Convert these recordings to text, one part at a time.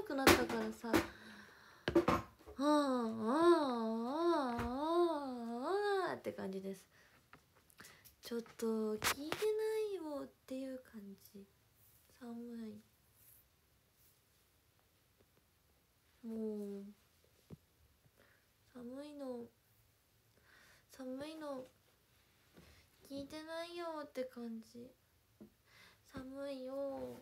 くなったからさ、って感じです。ちょっと聞いてないよっていう感じ。寒い、もう寒いの聞いてないよって感じ。寒いよ。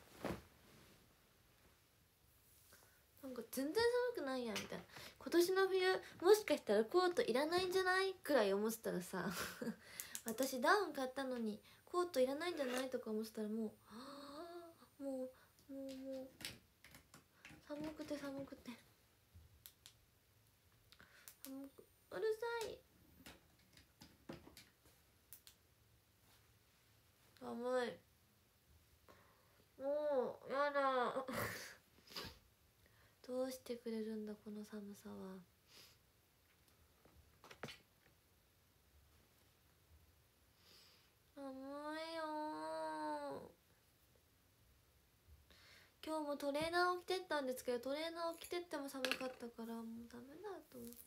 なんか全然寒くないやんみたいな。今年の冬もしかしたらコートいらないんじゃないくらい思ってたらさ私ダウン買ったのにコートいらないんじゃないとか思ってたらもうもう寒くてうるさい。寒い、もうやだどうしてくれるんだこの寒さは。寒いよ。今日もトレーナーを着てったんですけど、トレーナーを着てっても寒かったからもうダメだと思って。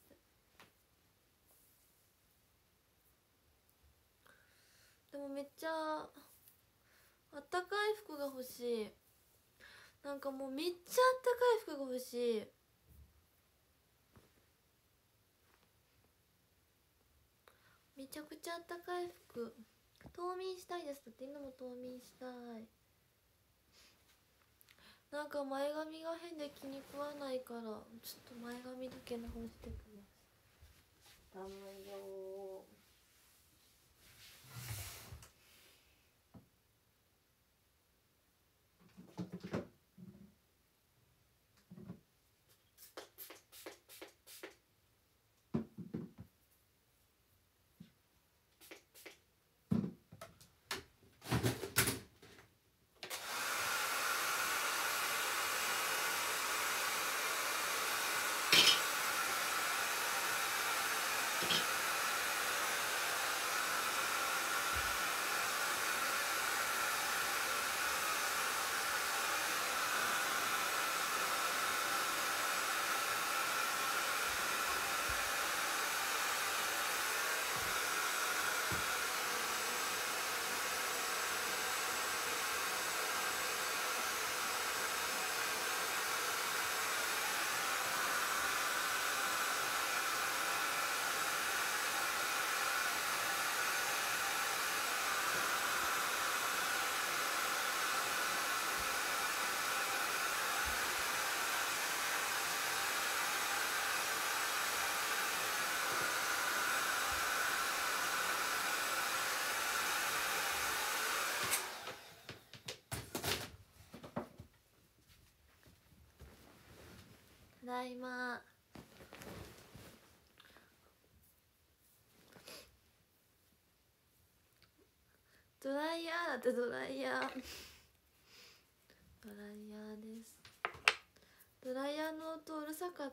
でもめっちゃあったかい服が欲しい。なんかもうめっちゃあったかい服が欲しい。めちゃくちゃあったかい服。冬眠したいです。だって今も冬眠したい。なんか前髪が変で気に食わないからちょっと前髪だけ直してきます。ダメよ。ただいま。ドライヤーだってドライヤードライヤーです。ドライヤーの音うるさかった？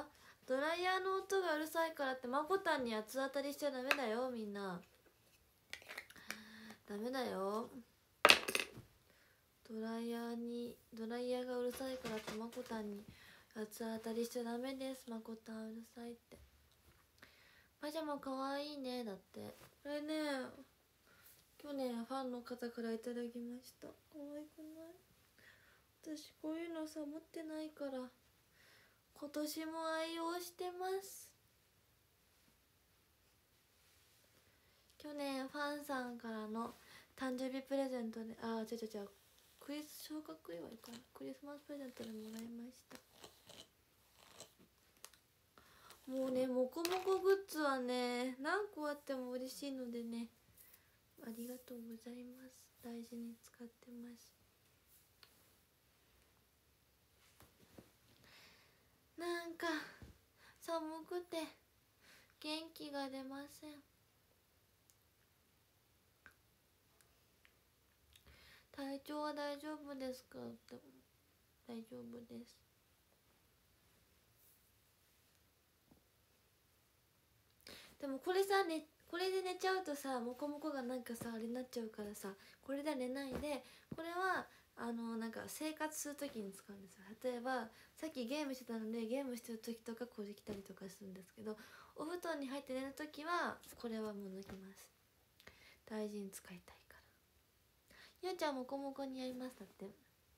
ドライヤーの音がうるさいからってまこたんに八つ当たりしちゃダメだよ。みんなダメだよ。ドライヤーがうるさいからってまこたんに八つ当たりしちゃダメです。まこたんうるさいって。パジャマかわいいね。だってこれね、去年ファンの方からいただきました。可愛くない？私こういうのさ持ってないから今年も愛用してます。去年ファンさんからの誕生日プレゼントで、クリス小学祝いかな、クリスマスプレゼントでもらいました。もうね、もこもこグッズはね何個あっても嬉しいのでね、ありがとうございます。大事に使ってます。なんか寒くて元気が出ません。体調は大丈夫ですか？大丈夫です。でもこれさ、ね、これで寝ちゃうとさ、モコモコがなんかさあれになっちゃうからさ、これでは寝ないで、これはなんか生活する時に使うんですよ。例えばさっきゲームしてたのでゲームしてる時とかこれ着たりとかするんですけど、お布団に入って寝る時はこれはもう抜きます。大事に使いたいから。ゆうちゃんもこもこにやります。だって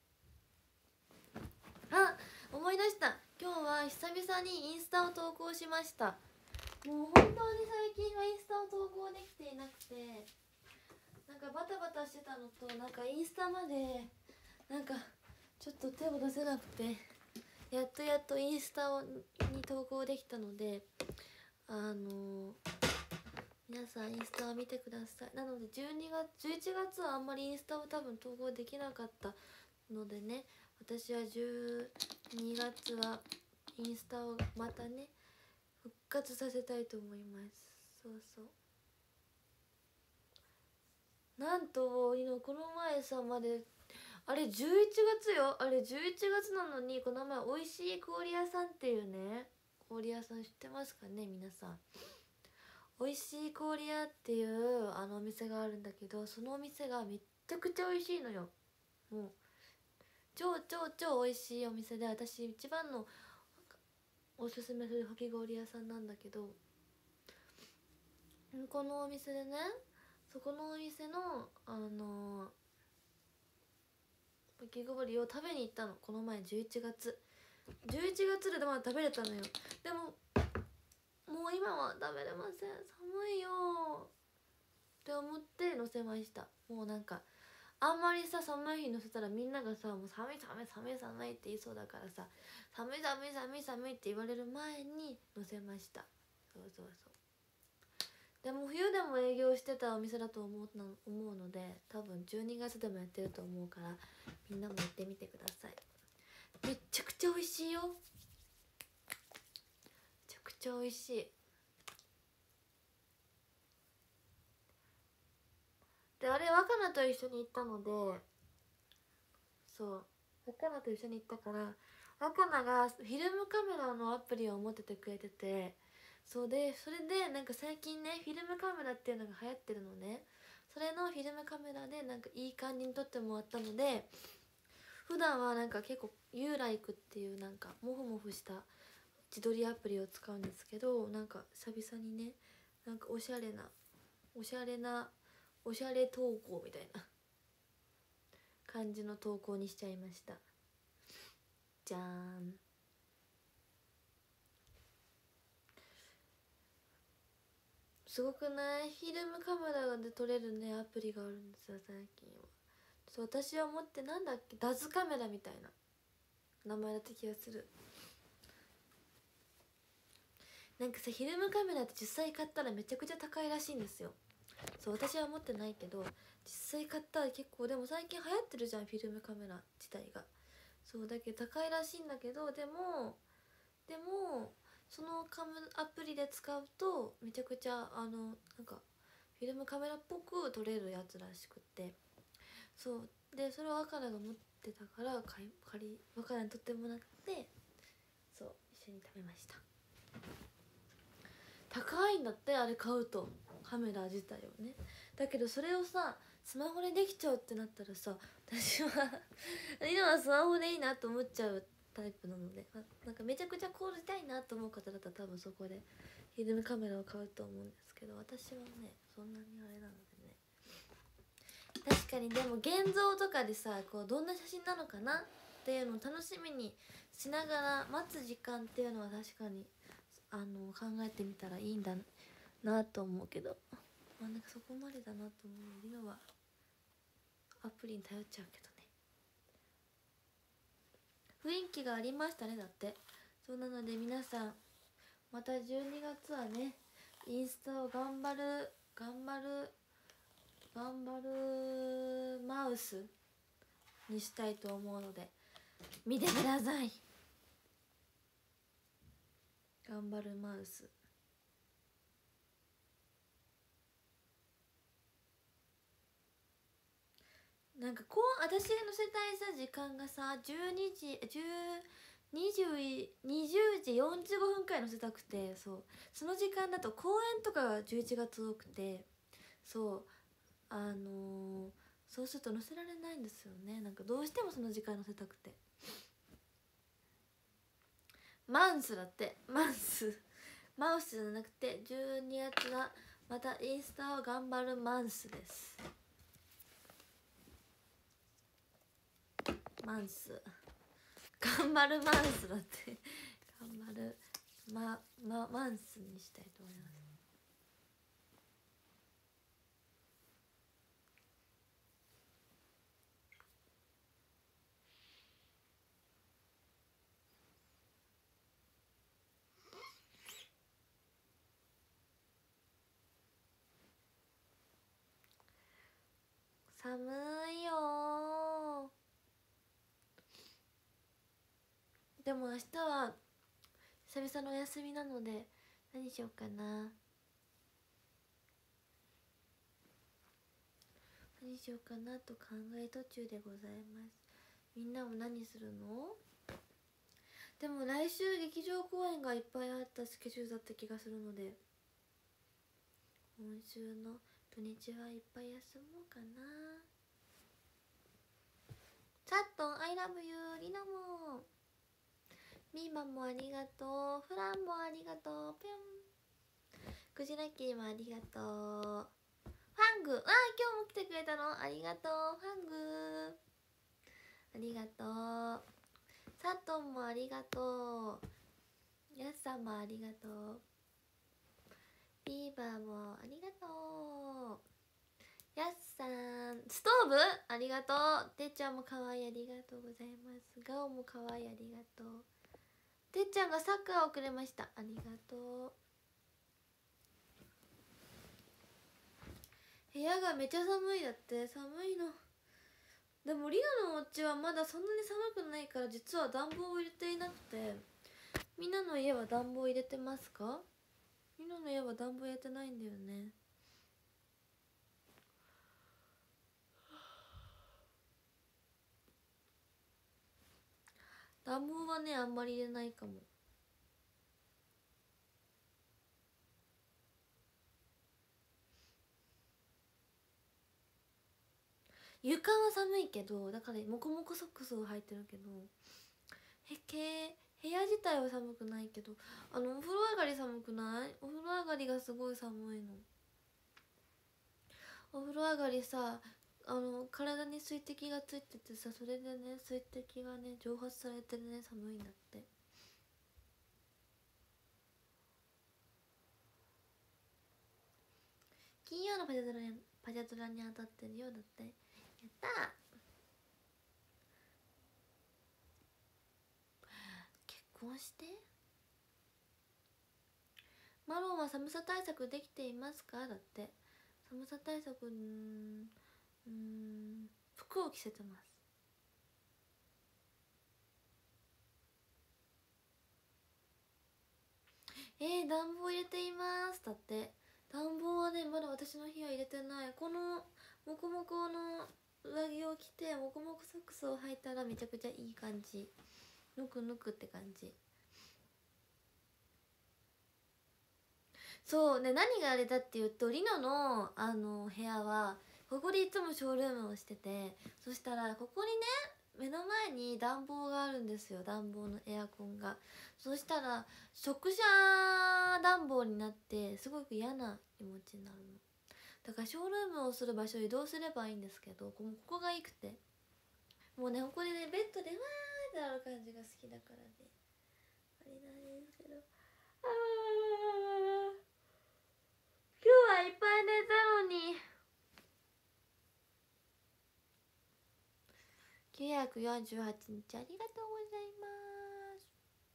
思い出した。今日は久々にインスタを投稿しました。もう本当に最近はインスタを投稿できていなくて、なんかバタバタしてたのと、なんかインスタまでなんかちょっと手を出せなくて、やっとインスタに投稿できたので、皆さんインスタを見てください。なので11月はあんまりインスタを多分投稿できなかったのでね、私は12月はインスタをまたね復活させたいと思います。そうそう、なんとこの前さまであれ11月よ、あれ11月なのに、この前おいしい氷屋さんっていうね、氷屋さん知ってますかね皆さん。おいしい氷屋っていうお店があるんだけど、そのお店がめっちゃくちゃ美味しいのよ。もう超美味しいお店で、私一番のおすすめするかき氷屋さんなんだけど、このお店でね、そこのお店のかき氷を食べに行ったの、この前11月でまだ食べれたのよ。でももう今は食べれません、寒いよって思って乗せました。もうなんかあんまりさ寒い日乗せたらみんながさ、もう寒いって言いそうだからさ、寒いって言われる前に乗せました。そうでも冬でも営業してたお店だと思うので、多分12月でもやってると思うから、みんなも行ってみてください。めっちゃくちゃ美味しいよ、めちゃくちゃ美味しい。であれ若菜と一緒に行ったので、そう若菜と一緒に行ったから、若菜がフィルムカメラのアプリを持っててくれてて、それでなんか最近ねフィルムカメラっていうのが流行ってるのね。それのフィルムカメラでなんかいい感じに撮ってもらったので、普段はなんか結構ユーライクっていうなんかモフモフした自撮りアプリを使うんですけど、なんか久々にね、なんかおしゃれ投稿みたいな感じの投稿にしちゃいました。じゃーん。すごくない？フィルムカメラで撮れるねアプリがあるんですよ最近は。そう、私は持って、なんだっけ、ダズカメラみたいな名前だった気がする。なんかさ、フィルムカメラって実際買ったらめちゃくちゃ高いらしいんですよ。そう、私は持ってないけど実際買ったら結構、でも最近流行ってるじゃんフィルムカメラ自体が。そうだけど高いらしいんだけど、でもそのアプリで使うとめちゃくちゃなんかフィルムカメラっぽく撮れるやつらしくって、そうでそれを若菜が持ってたから若菜に撮ってもらって、そう一緒に食べました。高いんだってあれ買うと、カメラ自体をね。だけどそれをさスマホでできちゃうってなったらさ、私は今はスマホでいいなと思っちゃうタイプなので、なんかめちゃくちゃこうしたいなと思う方だったら多分そこでフィルムカメラを買うと思うんですけど、私はねそんなにあれなのでね。確かにでも現像とかでさ、こうどんな写真なのかなっていうのを楽しみにしながら待つ時間っていうのは確かに考えてみたらいいんだなと思うけど、なんかそこまでだなと思うのはアプリに頼っちゃうけどね。雰囲気がありましたねだって。そうなので皆さんまた12月はねインスタを頑張るマウスにしたいと思うので見てください。頑張るマウス。なんか私が載せたいさ時間がさ20時45分くらい載せたくて、そうその時間だと公演とかが11月多くて、そうそうすると載せられないんですよね。なんかどうしてもその時間載せたくて。マンスだって、マンスマウスじゃなくて12月はまたインスタを頑張るマンスです。マンス頑張るマンスだって頑張るマンスにしたいと思います。寒いよ。でも明日は久々のお休みなので何しようかな。何しようかなと考え途中でございます。みんなも何するの？でも来週劇場公演がいっぱいあったスケジュールだった気がするので、今週の土日はいっぱい休もうかな。サットン I love you。 リナもミーマンもありがとう。フランもありがとう。ぴょん。クジラキーもありがとう。ファング、今日も来てくれたのありがとう。ファングありがとう。サトンもありがとう。ヤスさんもありがとう。ビーバーもありがとう。ヤスさん、ストーブありがとう。てっちゃんもかわいい、ありがとうございます。ガオもかわいい、ありがとう。てっちゃんがサッカーをくれました、ありがとう。部屋がめちゃ寒いだって。寒いの。でもリナのお家はまだそんなに寒くないから実は暖房を入れていなくて、みんなの家は暖房入れてますか？みんなの家は暖房入れてないんだよね。暖房はねあんまり入れないかも。床は寒いけど、だからモコモコソックスを履いてるけど、部屋自体は寒くないけど、お風呂上がり寒くない？お風呂上がりがすごい寒いの。お風呂上がりさ、体に水滴がついててさ、それでね水滴がね蒸発されてね寒いんだって。金曜のパジャドラに当たってるようだって。やったー。結婚して。マロンは寒さ対策できていますか？だって。寒さ対策服を着せてます。暖房入れていますだって。暖房はねまだ私の部屋入れてない。このモコモコの上着を着てモコモコソックスを履いたらめちゃくちゃいい感じ。ぬくぬくって感じ。そうね、何があれだっていうとリノの部屋はここでいつもショールームをしてて、そしたらここにね目の前に暖房があるんですよ。暖房のエアコンが。そしたら直射暖房になってすごく嫌な気持ちになるの。だからショールームをする場所を移動すればいいんですけど、ここがいいくて、もうねここでねベッドでわーってなる感じが好きだからね、あれなんですけど、今日はいっぱい寝たのに。948日ありがとうございます。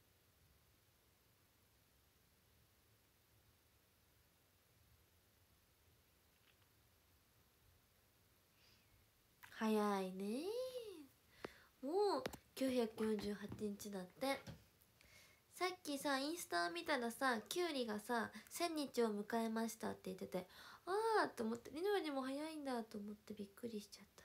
早いね。もう948日だって。さっきさインスタ見たらさ、キュウリがさ1000日を迎えましたって言ってて、あーと思って、リノよりも早いんだと思ってびっくりしちゃった。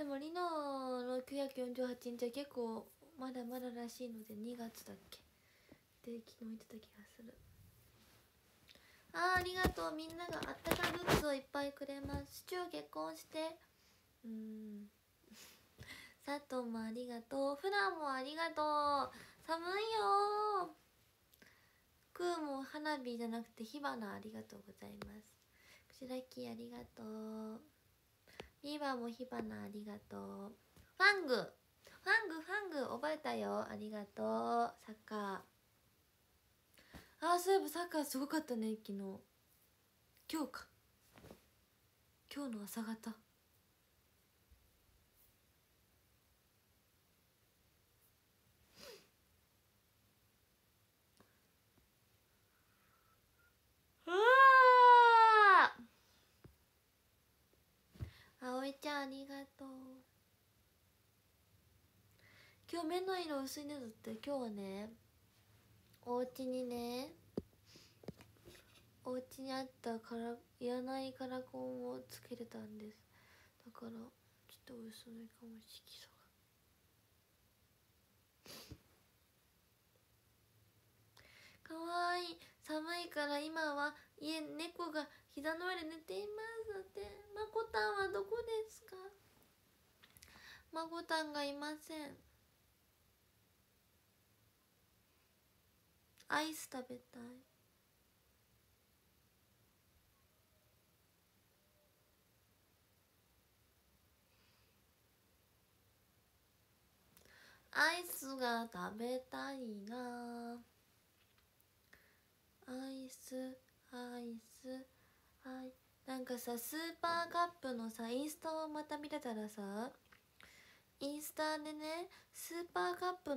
でもリノの948日は結構まだまだらしいので2月だっけで昨日言ってた気がする。ありがとう。みんながあったかグッズをいっぱいくれます。シチュー結婚して佐藤もありがとう。フラもありがとう。寒いよクーも花火じゃなくて火花ありがとうございます。くしらきありがとう。ビーバーも火花ありがとう。ファング覚えたよ。ありがとう。サッカーそういえばサッカーすごかったね昨日。今日か今日の朝方。あおいちゃんありがとう。今日目の色薄いねだって。今日はねお家にあったからいらないカラコンをつけてたんです。だからちょっと薄いかも色素が。かわいい。寒いから今は猫が膝の上で寝ていますって。まこたんはどこですか？まこたんがいません。アイス食べたい。アイスが食べたいな。なんかさスーパーカップのさインスタをまた見てたらさ、インスタでねスーパーカップ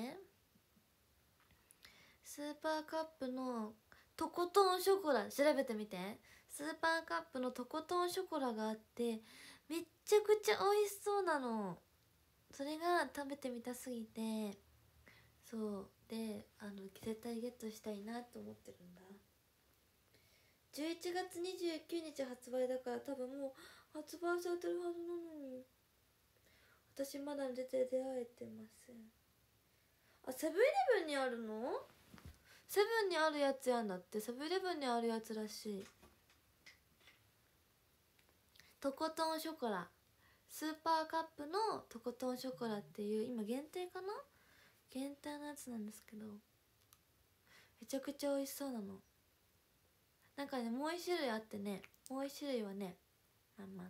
のとことんショコラ調べてみて。スーパーカップのとことんショコラがあってめっちゃくちゃ美味しそうなの。それが食べてみたすぎて、そうで絶対ゲットしたいなと思ってるんだ。11月29日発売だから多分もう発売されてるはずなのに私まだ出会えてません。セブンイレブンにあるの？セブンにあるやつやんだって。セブンイレブンにあるやつらしい。とことんショコラスーパーカップのとことんショコラっていう今限定かな、限定のやつなんですけどめちゃくちゃ美味しそうなの。なんかねもう一種類あってね、もう一種類はねまんまん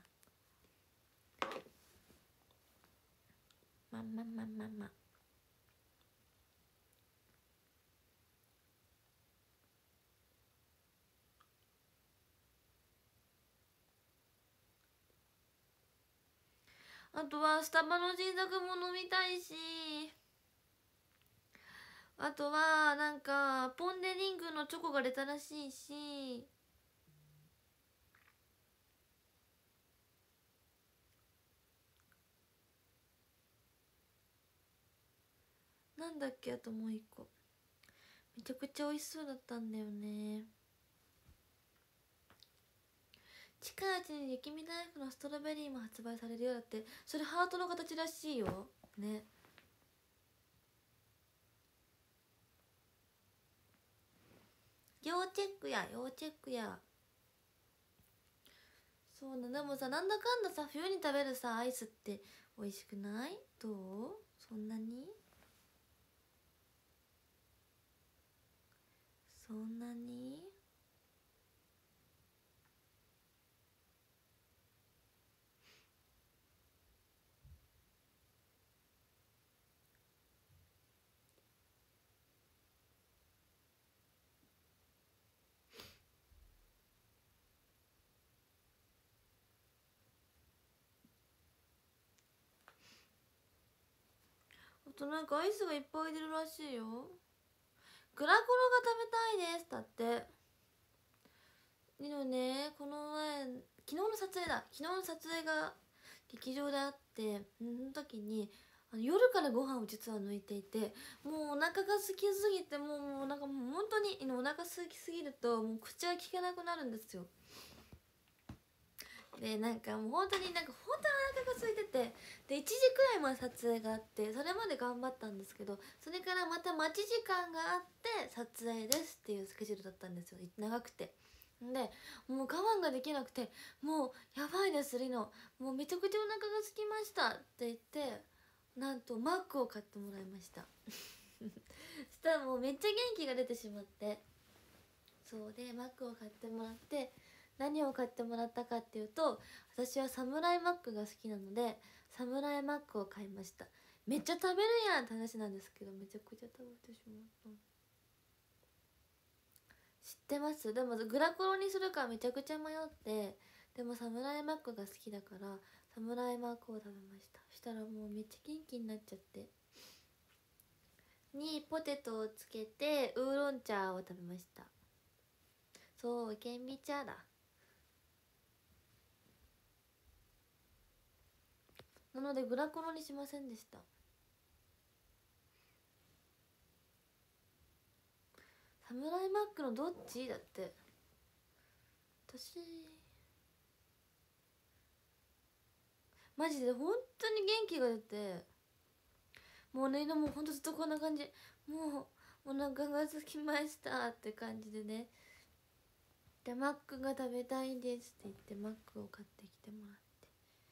あとはスタバの新作も飲みたいし、あとはなんかポン・デ・リングのチョコが出たらしいし、なんだっけ、あともう一個めちゃくちゃ美味しそうだったんだよね。近いうちに雪見大福のストロベリーも発売されるようだって。それハートの形らしいよね。要チェックや。そうな。でもさなんだかんださ冬に食べるさアイスって美味しくない？どう？そんなにあとなんかアイスがいっぱい出るらしいよ。グラコロが食べたいですだって。でもねこの前昨日の撮影が劇場であって、その時に夜からご飯を実は抜いていて、もうお腹が空きすぎてもうなんかもう本当にお腹空きすぎるともう口が利けなくなるんですよ。でなんかもう本当にお腹が空いてて回も撮影があって、それまで頑張ったんですけど、それからまた待ち時間があって撮影ですっていうスケジュールだったんですよ、長くて。でもう我慢ができなくて、もうやばいですリノ、もうめちゃくちゃお腹が空きましたって言って、なんとマックを買ってもらいましたそしたらもうめっちゃ元気が出てしまって、そうでマックを買ってもらって、何を買ってもらったかっていうと、私はサムライマックが好きなのでサムライマックを買いました。めっちゃ食べるやんって話なんですけど、めちゃくちゃ食べてしまった。知ってます？でもグラコロにするかめちゃくちゃ迷って、でもサムライマックが好きだからサムライマックを食べました。したらもうめっちゃ元気になっちゃって、にポテトをつけてウーロン茶を食べました。そう、顕微茶だ。なのでグラコロにしませんでした。サムライマックのどっちだって。私マジで本当に元気が出て、もうね、もうほんとずっとこんな感じ、もうお腹が空きましたって感じでね。でマックが食べたいんですって言ってマックを買ってきてもらって、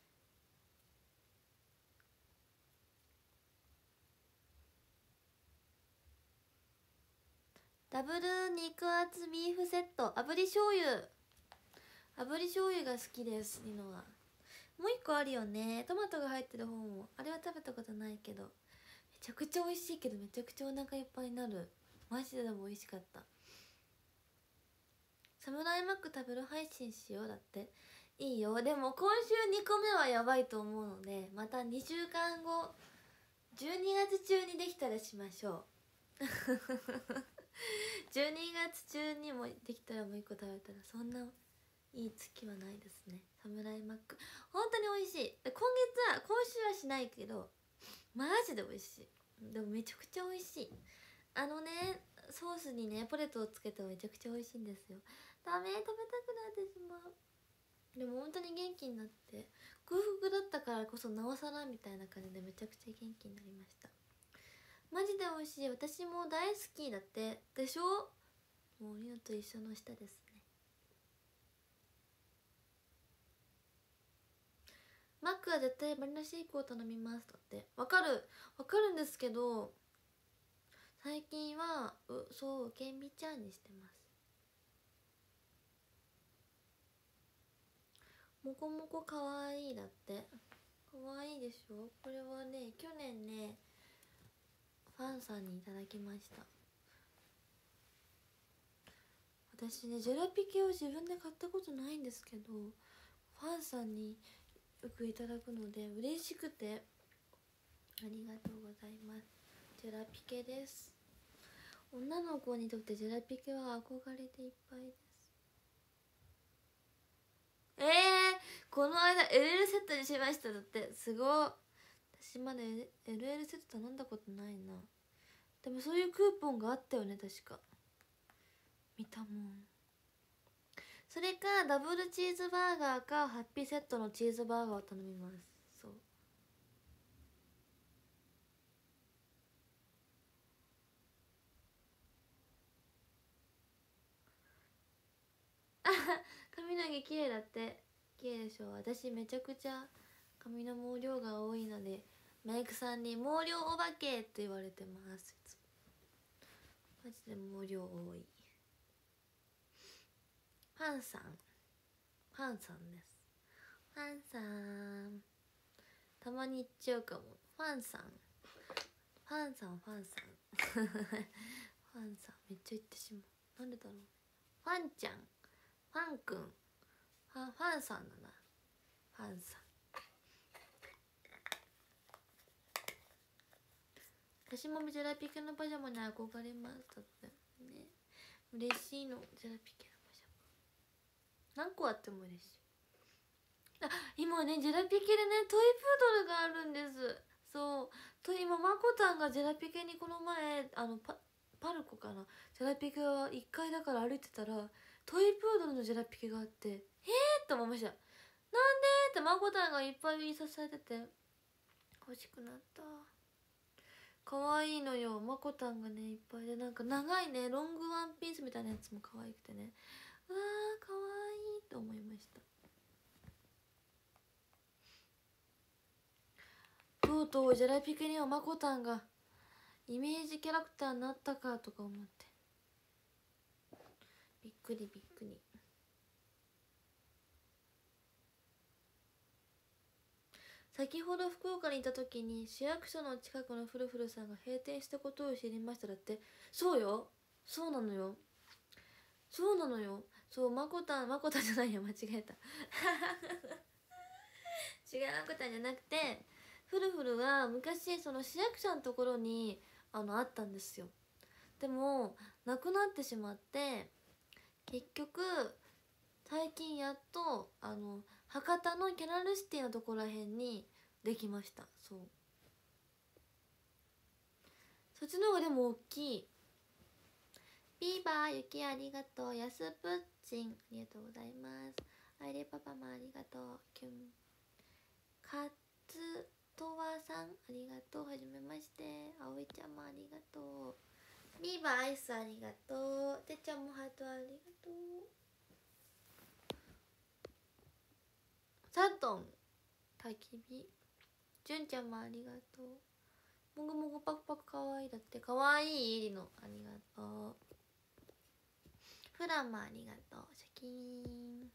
ダブル肉厚ビーフセット炙り醤油、炙り醤油が好きですリノは。もう一個あるよね、トマトが入ってる方も、あれは食べたことないけどめちゃくちゃ美味しいけどめちゃくちゃお腹いっぱいになる。マジでも美味しかった。サムライマック食べる配信しようだって。いいよ。でも今週2個目はやばいと思うので、また2週間後12月中にできたらしましょう12月中にもできたらもう1個食べたらそんないい月はないですね。サムライマック本当に美味しい。今週はしないけどマジで美味しい。でもめちゃくちゃ美味しい。ソースにねポテトをつけてめちゃくちゃ美味しいんですよ。ダメ、食べたくなってしまう。でも本当に元気になって、空腹だったからこそなおさらみたいな感じでめちゃくちゃ元気になりました。マジで美味しい。私も大好きだってでしょ。もうリノと一緒の舌ですね。マックは絶対バニラシェイクを頼みますだって。わかるんですけど、最近はそう顕微茶にしてます。もこもこかわいいだって。かわいいでしょ。これはね去年ねファンさんにいただきました。私ねジェラピケを自分で買ったことないんですけど、ファンさんによくいただくので嬉しくて、ありがとうございます。ジェラピケです。女の子にとってジェラピケは憧れでいっぱいです。この間 LL セットにしましただって。すごい。私まだ LL セット頼んだことないな。でもそういうクーポンがあったよね確か。見たもん。それかダブルチーズバーガーかハッピーセットのチーズバーガーを頼みます。そう髪の毛綺麗だって。綺麗でしょ。私めちゃくちゃ髪の毛量が多いのでメイクさんに毛量お化けって言われてます。マジで毛量多い。ファンさんです。ファンさんたまに言っちゃうかも。ファンさんファンさんファンさんめっちゃ言ってしまう。なんでだろう。ファンちゃん、ファンくん、ファンさんだな。ファンさん。私もジェラピケのパジャマに憧れますだってね。嬉しいの。ジェラピケのパジャマ何個あっても嬉しい。今ねジェラピケでねトイプードルがあるんです。そうと今まこたんがジェラピケにこの前パルコかな、ジェラピケが1階だから歩いてたらトイプードルのジェラピケがあってって思いました。なんでってまこたんがいっぱい印刷されてて、 欲しくなった。かわいいのよ、まこたんがねいっぱいで、なんか長いねロングワンピースみたいなやつも可愛くてね、うわーかわいいと思いました。とうとうジャラピケにはまこたんがイメージキャラクターになったかとか思って、びっくりびっくり。先ほど福岡にいた時に市役所の近くのフルフルさんが閉店したことを知りました。だって。そうよ、そうなのよ、そうなのよ。そう、まこたんじゃないよ、間違えた違う、まこたんじゃなくて、フルフルは昔その市役所のところにあったんですよ。でもなくなってしまって、結局最近やっと博多のキャナルシティのところらへんにできました。そう、そっちの方がでも大きい。ビーバー雪ありがとう。やすぷっちんありがとうございます。アイレパパもありがとう。キュン。かつとわさんありがとう。はじめまして。あおいちゃんもありがとう。ビーバーアイスありがとう。てっちゃんもハートありがとう。サトンたきび、じゅんちゃんもありがとう。もぐもぐパクパクかわいい。だってかわいい。いりのありがとう。フランもありがとう。シャキーン。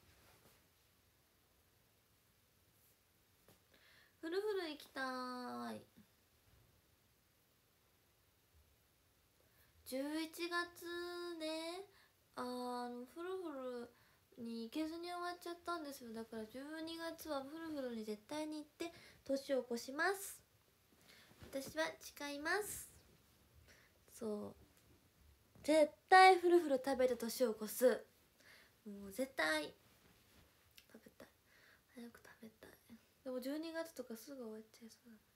フルフル行きたーい。11月ね、フルフルに行けずに終わっちゃったんですよ。だから12月はフルフルに絶対に行って年を越します。私は誓います。そう、絶対フルフル食べて年を越す。もう絶対食べたい、早く食べたい。でも12月とかすぐ終わっちゃいそうだな。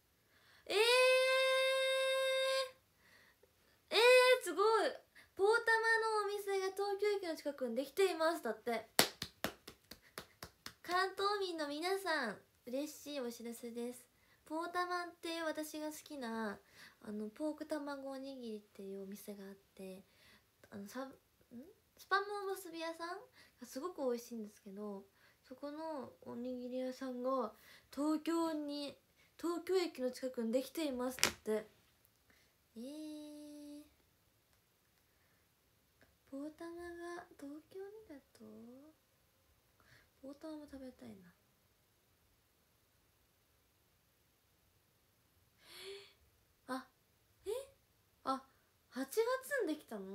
すごい。ポータマのお店が東京駅の近くにできています。だって。関東民の皆さん、嬉しいお知らせです。ポータマンっていう私が好きなポーク卵おにぎりっていうお店があって、スパムおむすび屋さんがすごく美味しいんですけど、そこのおにぎり屋さんが東京駅の近くにできていますって。ポータマが東京にだと、ポータマも食べたいな。あ、8月にできたの？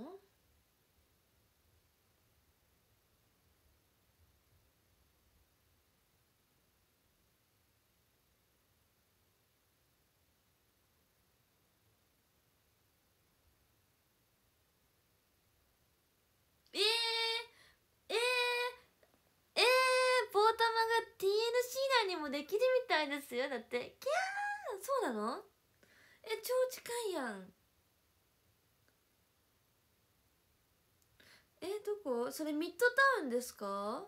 えー、えー、えポータマが TNC 内にもできるみたいですよ。だってキャー、そうなの？超近いやん。どこ？それミッドタウンですか？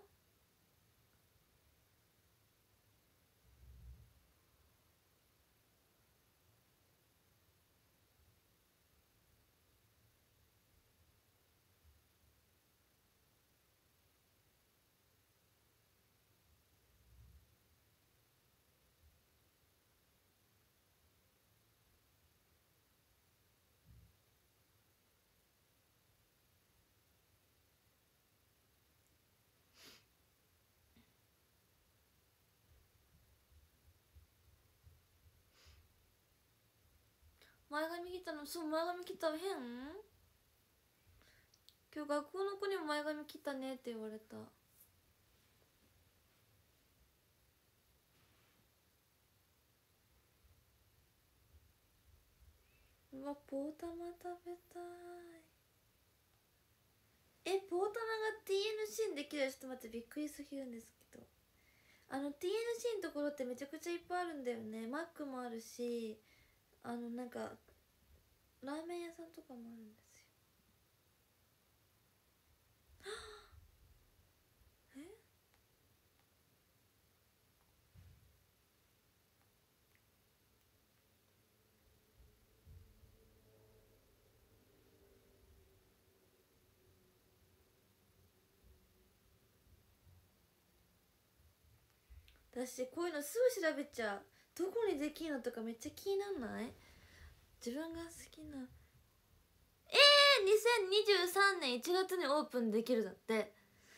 前髪切ったの？そう、前髪切った。変？今日学校の子にも前髪切ったねって言われた。うわ、ポータマ食べたい。ポータマが TNC にできる？ちょっと待って、びっくりすぎるんですけど、TNC のところってめちゃくちゃいっぱいあるんだよね。マックもあるし、なんかラーメン屋さんとかもあるんですよ。 私こういうのすぐ調べちゃう。どこにできるのとかめっちゃ気になんない？自分が好きな2023年1月にオープンできるだって。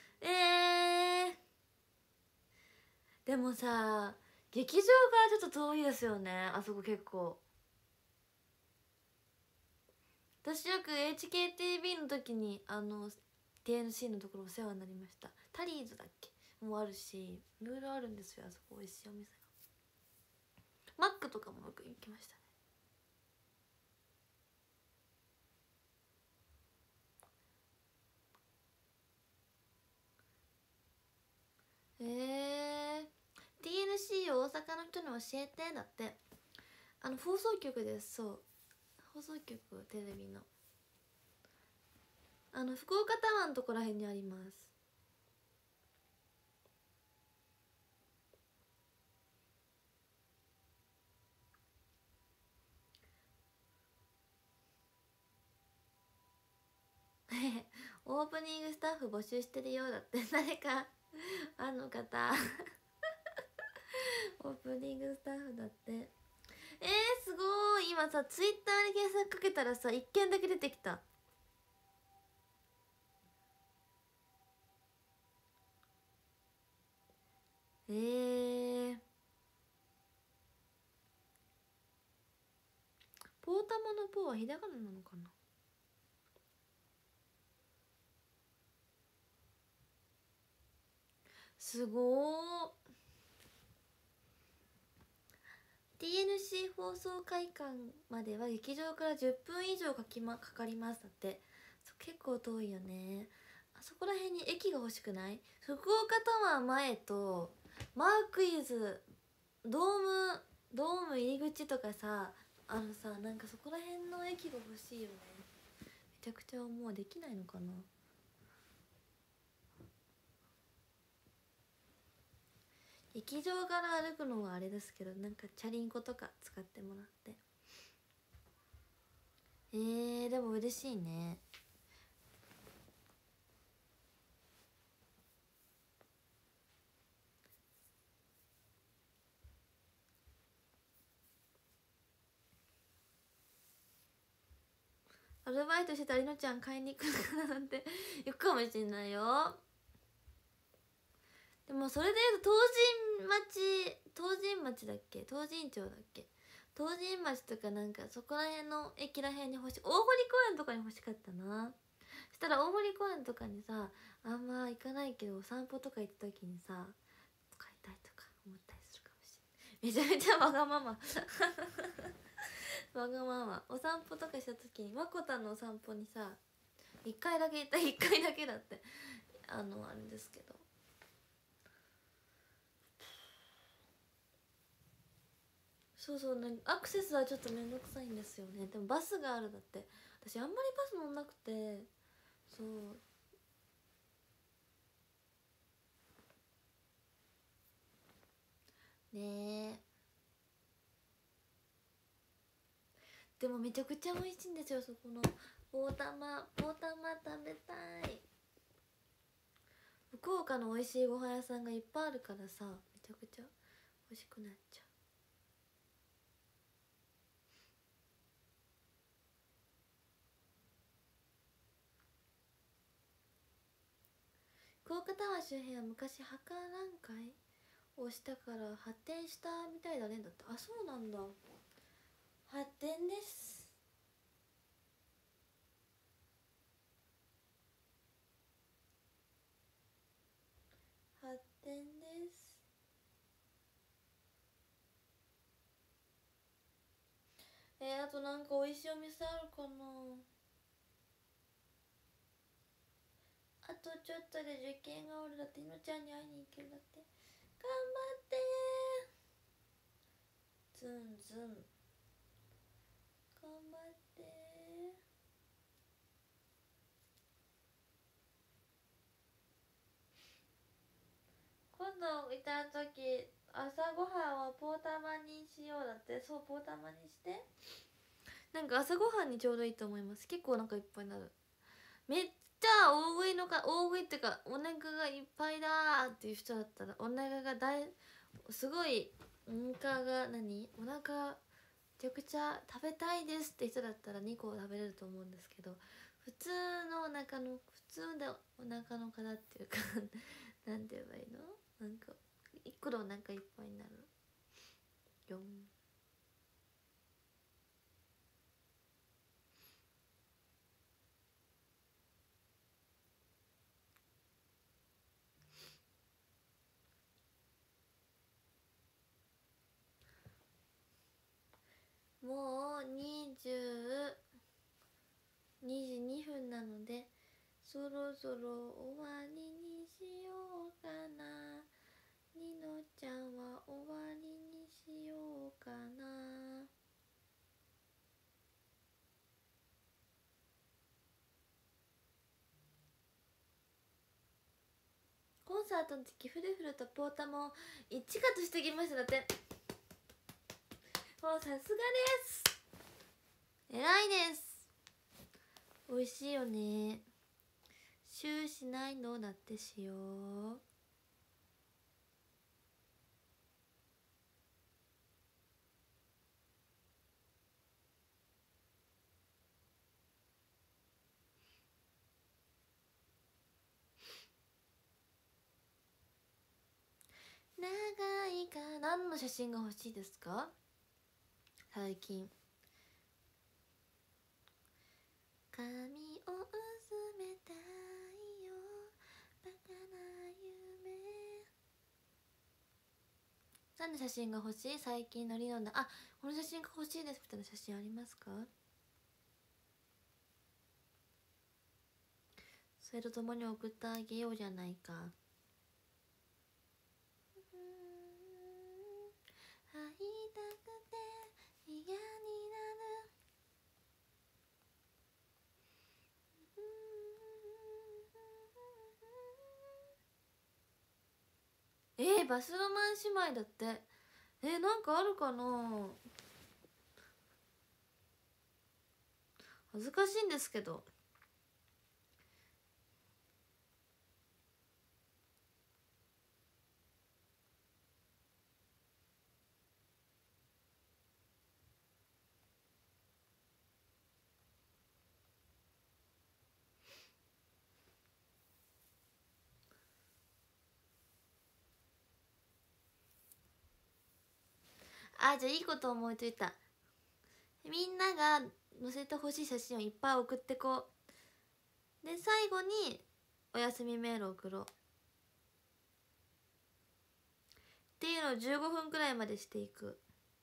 でもさ、劇場からちょっと遠いですよね、あそこ結構。私よく HKTV の時にTNC のところお世話になりました。タリーズだっけもあるし、いろいろあるんですよ、あそこ美味しいお店が。マックとかもよく行きましたね。TNC を大阪の人に教えてだって。放送局です。そう、放送局、テレビの福岡タワーのところらへんにあります。オープニングスタッフ募集してるようだって。誰かあの方オープニングスタッフだって。すごい。今さツイッターに検索かけたらさ1件だけ出てきた。ポータマのポーはひらがななのかな。すごー。 TNC 放送会館までは劇場から10分以上かかりますだって。結構遠いよね。あそこら辺に駅が欲しくない？福岡タワー前とマークイズドーム入り口とかさ、なんかそこら辺の駅が欲しいよね。めちゃくちゃもうできないのかな。劇場から歩くのはあれですけど、なんかチャリンコとか使ってもらって。でも嬉しいね。アルバイトしてたりのちゃん買いに行くのかななんて行くかもしんないよ。でもそれでいうと東神町だっけ、東神町だっけ、東神町とかなんかそこら辺の駅ら辺に大堀公園とかに欲しかったな。そしたら大堀公園とかにさ、あんま行かないけどお散歩とか行った時にさ使いたいとか思ったりするかもしれない。めちゃめちゃわがままわがまま。お散歩とかした時にまこたんのお散歩にさ1回だけ行った、1回だけだってあれですけど。そうそう、ね、アクセスはちょっとめんどくさいんですよね。でもバスがあるだって。私あんまりバス乗んなくて。そうねえ。でもめちゃくちゃ美味しいんですよ、そこのポータマ食べたい。福岡の美味しいご飯屋さんがいっぱいあるからさ、めちゃくちゃ美味しくなっちゃう。福岡タワー周辺は昔博覧会をしたから発展したみたいだねだって。あ、そうなんだ。発展です。発展です。あとなんか美味しいお店あるかな。あとちょっとで受験が終わるだって。いのちゃんに会いに行けるだって。頑張ってー。ズンズン頑張ってー。今度いた時朝ごはんはポータマにしようだって。そう、ポータマにして。なんか朝ごはんにちょうどいいと思います。結構お腹いっぱいになる。めっちゃ大食いっていうかお腹がいっぱいだーっていう人だったら、お腹がすごいお腹がお腹めちゃくちゃ食べたいですって人だったら2個食べれると思うんですけど、普通のお腹のお腹の方っていうかなんて言えばいいの、なんか1個でお腹いっぱいになるよん。もう2時2分なので、そろそろ終わりにしようかな。にのちゃんは終わりにしようかな。コンサートの時フルフルとポータも一カットしてきました。だってもうさすがです、偉いです。美味しいよね。シューしないのだってしよう。長いか何の写真が欲しいですか？最近髪を薄めたいよバカな夢。何の写真が欲しい？最近のりのな、あ、この写真が欲しいですみたいな写真ありますか？それとともに送ってあげようじゃないか。会いたくて嫌になる。バスロマン姉妹だって。なんかあるかな。恥ずかしいんですけど。じゃあいいこと思いついた。みんなが載せてほしい写真をいっぱい送ってこう。で最後にお休みメール送ろうっていうのを15分くらいまでしていく。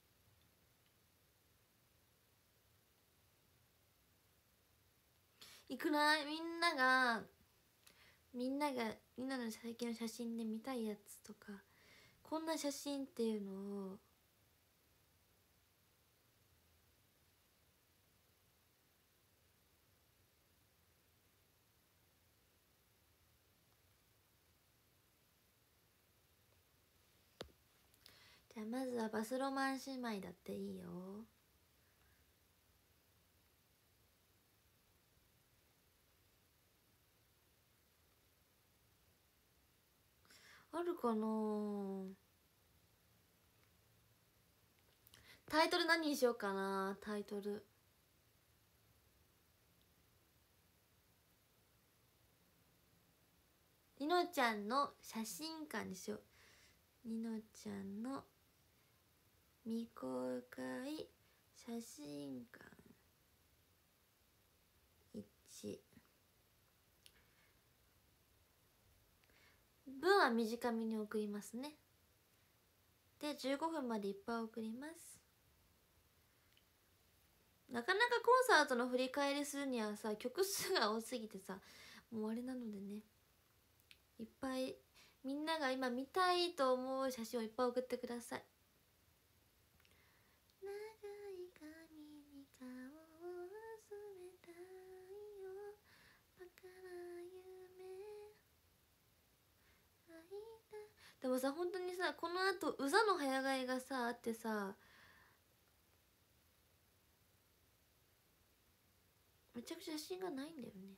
いくない？みんなの最近の写真で見たいやつとか、こんな写真っていうのを。じゃあまずはバスロマン姉妹だっていいよ。あるかな。タイトル何にしようかな。タイトルにのちゃんの写真館にしよう。にのちゃんの未公開写真館1。文は短めに送りますね。で15分までいっぱい送ります。なかなかコンサートの振り返りするにはさ、曲数が多すぎてさ、もうあれなのでね、いっぱいみんなが今見たいと思う写真をいっぱい送ってください。長い髪に顔を薄めたいよバカな夢。でもさ、本当にさ、このあとうざの早替えがさあってさ、めちゃくちゃ写真がないんだよね。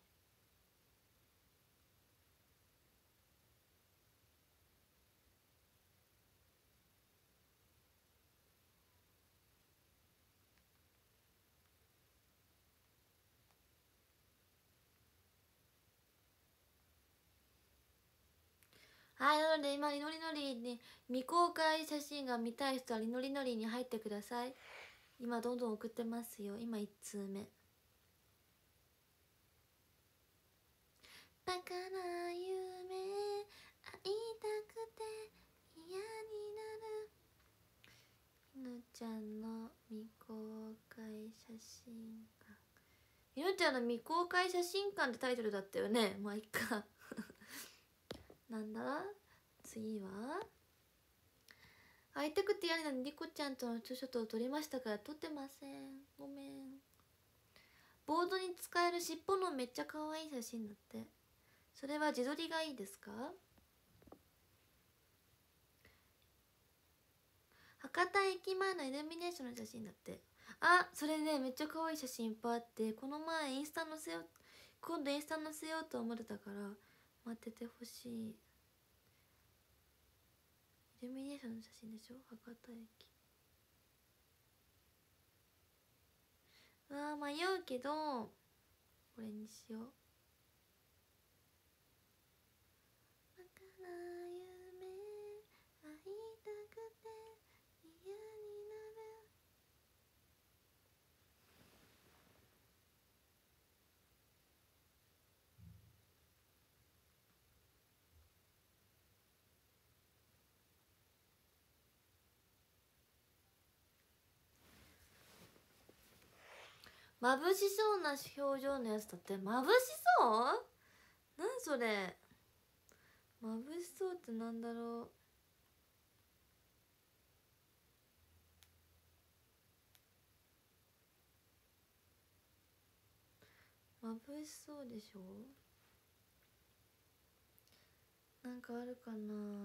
はい、なので今りのりのりに未公開写真が見たい人はりのりのりに入ってください。今どんどん送ってますよ。今1通目。バカな夢会いたくて嫌になる。いのちゃんの未公開写真館。いのちゃんの未公開写真館ってタイトルだったよね。まあいっかなんだ次は会いたくて嫌になるリコちゃんとのツーショットを撮りましたから撮ってません。ごめん。ボードに使える尻尾のめっちゃ可愛い写真だって。それは自撮りがいいですか？博多駅前のイルミネーションの写真だって。あ、それねめっちゃ可愛い写真いっぱいあって、この前インスタ載せよう、今度インスタ載せようと思ってたから待っててほしい。イルミネーションの写真でしょ、博多駅。迷うけどこれにしよう。バカな夢会いたくて嫌になる。眩しそうな表情のやつだって。眩しそう？何それ。眩しそうってなんだろう。眩しそうでしょ。なんかあるかな。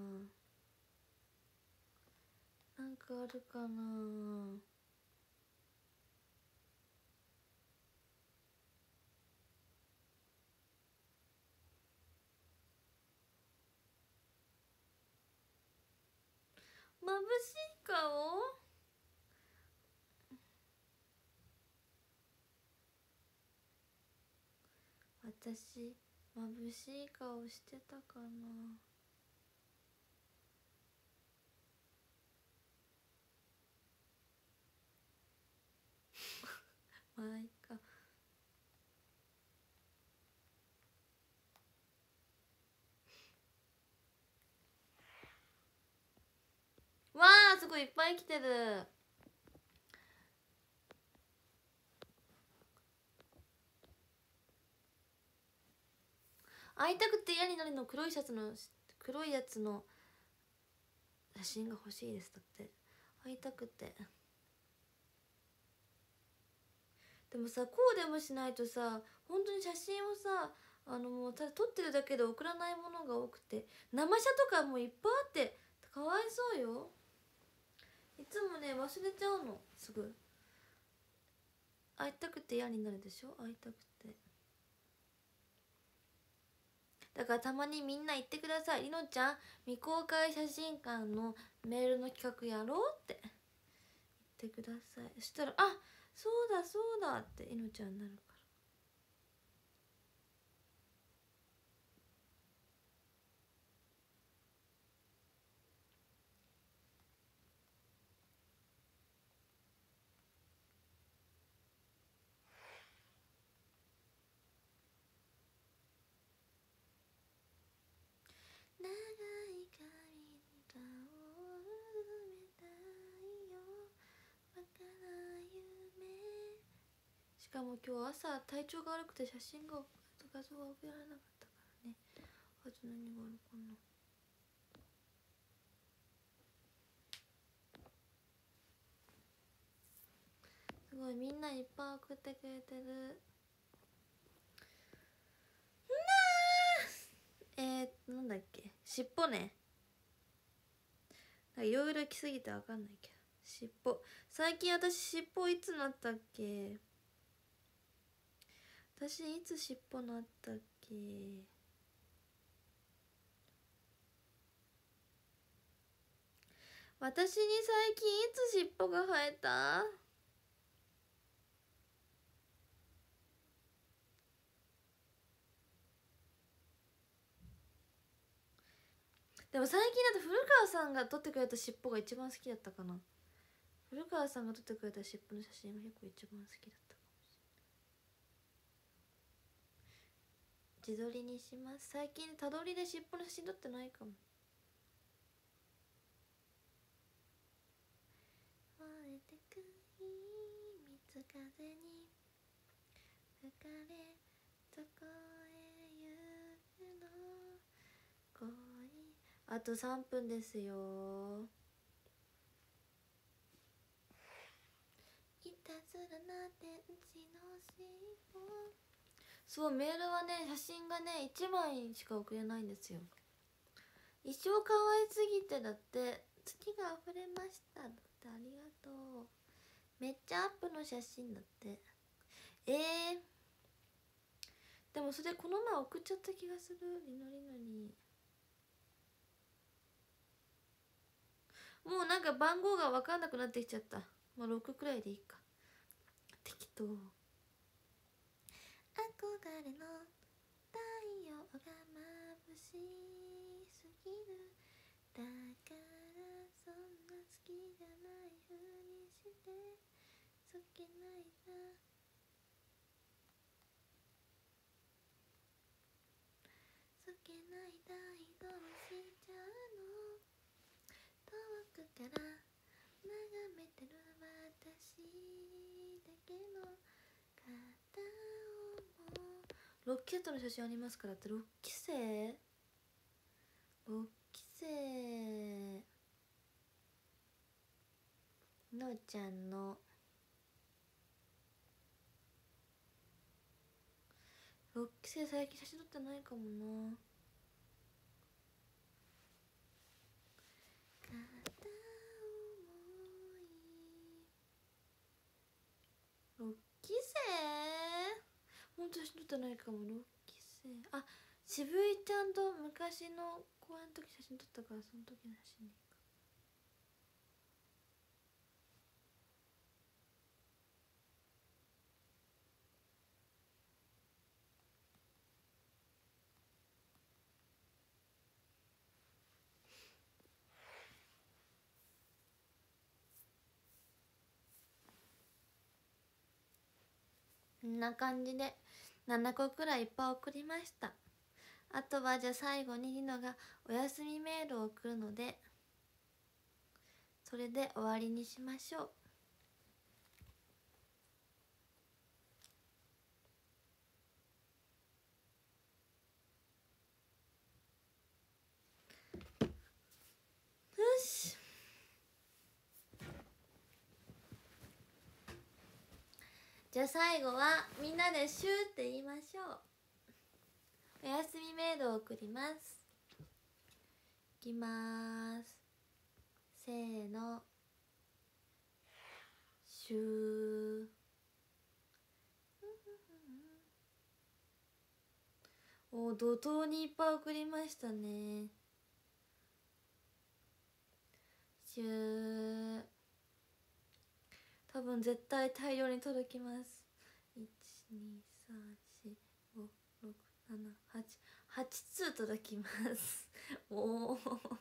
なんかあるかな。眩しい顔？私眩しい顔してたかな。まあいいか。わあすごいいっぱい来てる。会いたくて嫌になるの黒いシャツの黒いやつの写真が欲しいです。だって会いたくて。でもさこうでもしないとさ本当に写真をさもうただ撮ってるだけで送らないものが多くて、生写とかもいっぱいあってかわいそうよ。いつもね忘れちゃうのすぐ。会いたくて嫌になるでしょ。会いたくて。だからたまにみんな言ってください。りのちゃん未公開写真館のメールの企画やろうって言ってください。そしたらあそうだそうだっていのちゃんになるから。長い髪にタオル埋めたいよバカな夢。しかも今日朝体調が悪くて写真が画像が送られなかったからね。あと何があるかな。すごいみんないっぱい送ってくれてる。なんだっけ尻尾ね。いろいろ来すぎてわかんないけど尻尾。最近私尻尾いつなったっけ。私いつ尻尾なったっけ。私に最近いつ尻尾が生えた。 でも最近だと古川さんが撮ってくれた尻尾が一番好きだったかな。古川さんが撮ってくれた尻尾の写真が結構一番好きだったかもしれない。自撮りにします。最近たどりで尻尾の写真撮ってないかも。燃えてく秘密風に吹かれどこへ行くの恋。あと3分ですよ。いたずらな天使の尻尾。そう、メールはね、写真がね1枚しか送れないんですよ。一生可愛すぎて、だって月が溢れましただってありがとう。めっちゃアップの写真だって。でもそれこの前送っちゃった気がする。りのりのにもうなんか番号が分かんなくなってきちゃった。まあ6くらいでいいか。適当。憧れの太陽が眩しすぎる。だからそんな好きじゃないふりしてそけないだ。そけないだ移動しちゃうの。遠くから眺めてる私だけの片思う。6期生との写真ありますからって。6期生6期生のーちゃんの6期生最近写真撮ってないかもな。片思い6期生ほんと写真撮ってないかも。6期生あ、渋井ちゃんと昔の公演の時写真撮ったからその時の写真でいいか。こんな感じで7個くらいいっぱい送りました。あとはじゃあ最後にりのがお休みメールを送るのでそれで終わりにしましょう。よし、じゃあ最後はみんなでシューって言いましょう。おやすみメールを送ります。いきまーす。せーの、シュー。お、怒涛にいっぱい送りましたね。シュー。多分絶対大量に届きます。123456788通届きますおお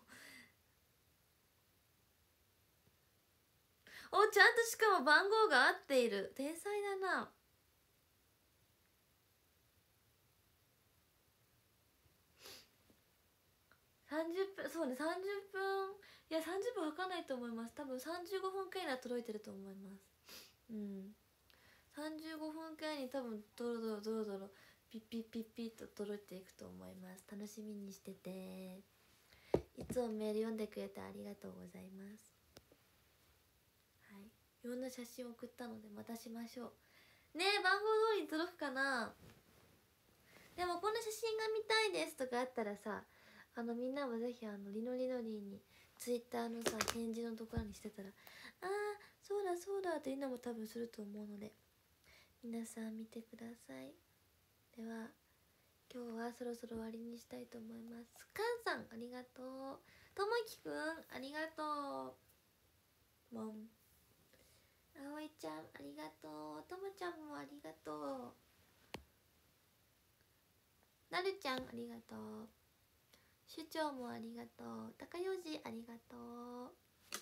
お、ちゃんとしかも番号が合っている。天才だな。30分、そうね、30分、いや30分はかないと思います。多分35分くらいなら届いてると思います。うん、35分くらいに多分ドロドロドロドロピッピッピッピッと届いていくと思います。楽しみにしてて。いつもメール読んでくれてありがとうございます。はい、いろんな写真を送ったのでまたしましょうね。番号通りに届くかな。でもこんな写真が見たいですとかあったらさ、みんなもぜひりのりのりにツイッターのさ返事のところにしてたら、あーそうだそうだってみんなも多分すると思うので皆さん見てください。では今日はそろそろ終わりにしたいと思います。かんさんありがとう。ともきくんありがとう。もんあおいちゃんありがとう。ともちゃんもありがとう。なるちゃんありがとう。 首長もありがとう。高用事ありがとう。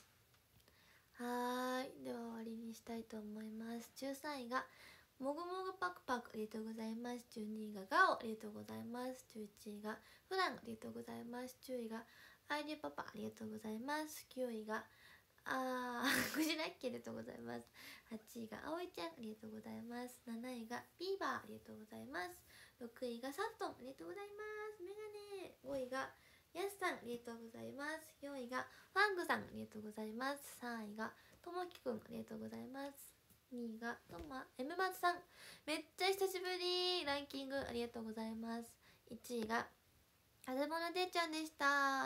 はーい、では終わりにしたいと思います。13位がもぐもぐパクパク、ありがとうございます。12位がガオ、ありがとうございます。11位がフラン、ありがとうございます。10位がアイリュパパ、ありがとうございます。9位がクジラッキー、ありがとうございます。8位があおいちゃん、ありがとうございます。7位がビーバー、ありがとうございます。6位がサットン、ありがとうございます。メガネ。5位がヤスさん、ありがとうございます。4位がファングさん、ありがとうございます。3位がともきくん、ありがとうございます。2位がM マツさん、めっちゃ久しぶり。ランキングありがとうございます。1位があずぼのてっちゃんでした。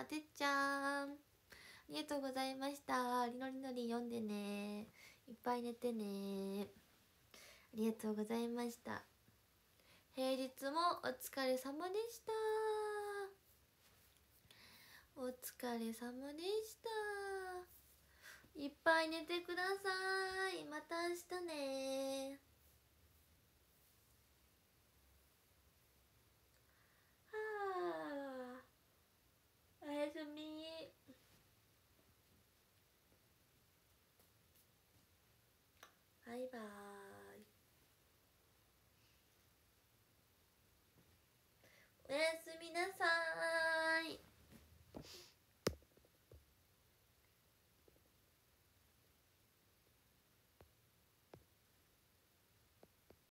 てっちゃん、ありがとうございました。りのりのり読んでね。いっぱい寝てね。ありがとうございました。平日もお疲れ様でした。お疲れ様でした。いっぱい寝てください。また明日ね。はあ、おやすみ。バイバーイ。おやすみなさい。